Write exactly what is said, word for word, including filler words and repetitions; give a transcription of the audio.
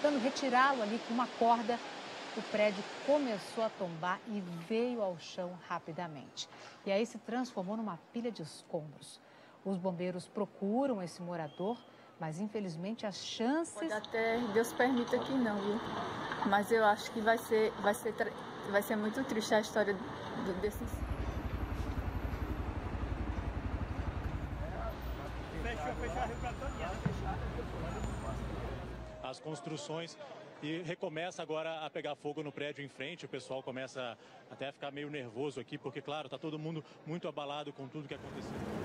tentando retirá-lo ali com uma corda, o prédio começou a tombar e veio ao chão rapidamente. E aí se transformou numa pilha de escombros. Os bombeiros procuram esse morador, mas infelizmente as chances... Pode até Deus permita que não, viu? Mas eu acho que vai ser, vai ser, vai ser muito triste a história do, desses... Fechou, fechou a Rio As construções e recomeça agora a pegar fogo no prédio em frente. O pessoal começa até a ficar meio nervoso aqui, porque, claro, está todo mundo muito abalado com tudo que aconteceu.